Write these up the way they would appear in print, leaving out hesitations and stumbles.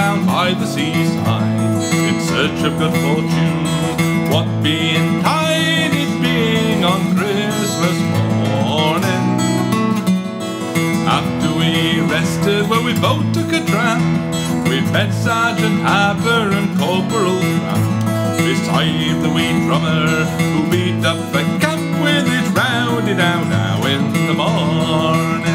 down by the seaside in search of good fortune. What being tide, it being on Christmas morning. After we rested, well, we both took a tramp. We met Sergeant Harper and Corporal Tramp beside the wee drummer who beat up the camp with his rowdy dow now in the morning.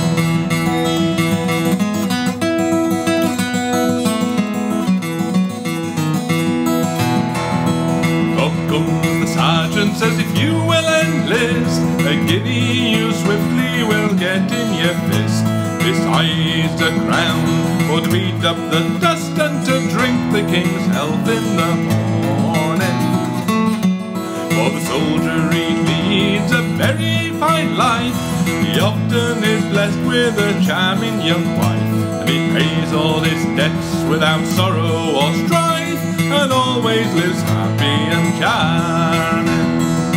Sergeant says if you will enlist, a guinea you swiftly will get in your fist, besides a crown for to beat up the dust and to drink the king's health in the morning. For the soldier he leads a very fine life, he often is blessed with a charming young wife, and he pays all his debts without sorrow or strife, and always lives happy and charming.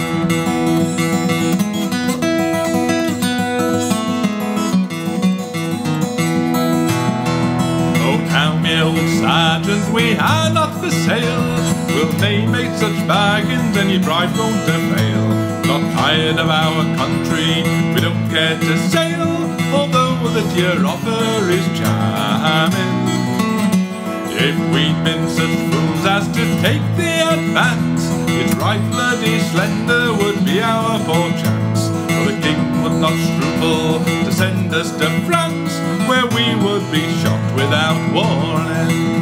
Oh, now me old sergeant, we are not for sale. We'll nae make such bargains, any bribe won't fail. Not tired of our country, we don't care to sail, although that your offer is charming. If we'd been such fools as to take the advance, it's right bloody slender would be our poor chance. For the king would not scruple to send us to France, where we would be shot without warning.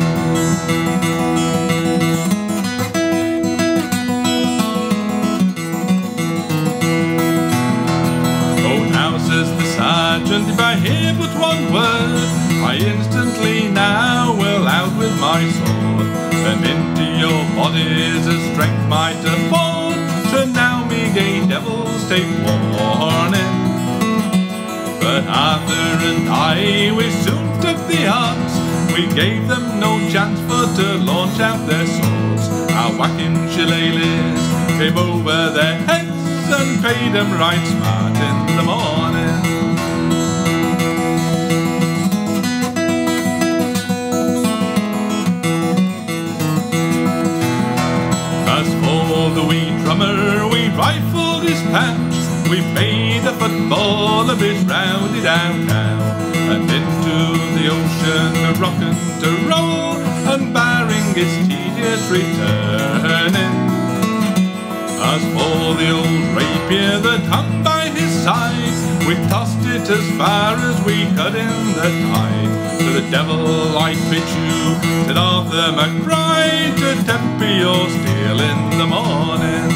Oh, now says the sergeant, if I hear but one word, I instantly now will out with my sword, and into your bodies as strength might afford. So now me gay devils take warning. But Arthur and I, we soon took the odds. We gave them no chance for to launch out their swords. Our whacking shillelaghs came over their heads and paid them right smart in the morning. The wee drummer, we rifled his pouch, we made a football of his rowdy downtown, and into the ocean a rockin' to roll, and barring his tedious returning. As for the old rapier that hung by his side, we tossed it as far as we could in the tide. To the devil I bid you, said Arthur McBride, to temper your steel in the morning.